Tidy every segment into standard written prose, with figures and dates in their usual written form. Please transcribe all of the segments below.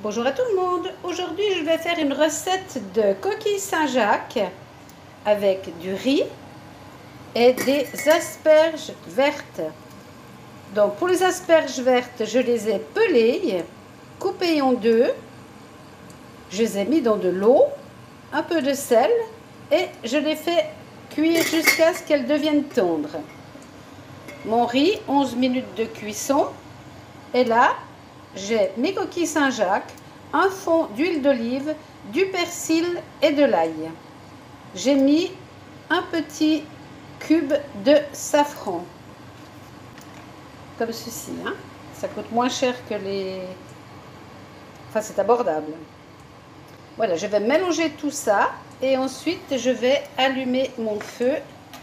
Bonjour à tout le monde. Aujourd'hui, je vais faire une recette de coquilles Saint-Jacques avec du riz et des asperges vertes. Donc, pour les asperges vertes, je les ai pelées, coupées en deux. Je les ai mis dans de l'eau, un peu de sel et je les fais cuire jusqu'à ce qu'elles deviennent tendres. Mon riz, 11 minutes de cuisson. Et là, j'ai mes coquilles Saint-Jacques, un fond d'huile d'olive, du persil et de l'ail. J'ai mis un petit cube de safran, comme ceci. Ça coûte moins cher que les... Enfin, c'est abordable. Voilà, je vais mélanger tout ça et ensuite je vais allumer mon feu.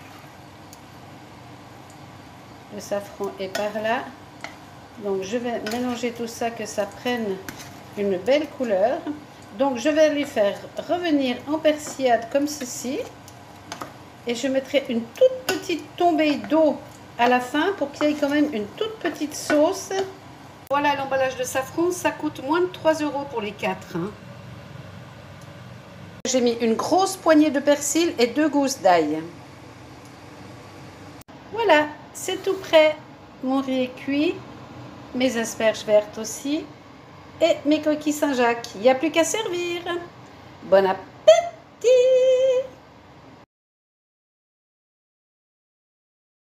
Le safran est par là. Donc je vais mélanger tout ça, que ça prenne une belle couleur. Donc je vais les faire revenir en persillade comme ceci. Et je mettrai une toute petite tombée d'eau à la fin pour qu'il y ait quand même une toute petite sauce. Voilà l'emballage de safran, ça coûte moins de 3 € pour les 4. J'ai mis une grosse poignée de persil et 2 gousses d'ail. Voilà, c'est tout prêt. Mon riz est cuit. Mes asperges vertes aussi et mes coquilles Saint-Jacques. Il n'y a plus qu'à servir. Bon appétit!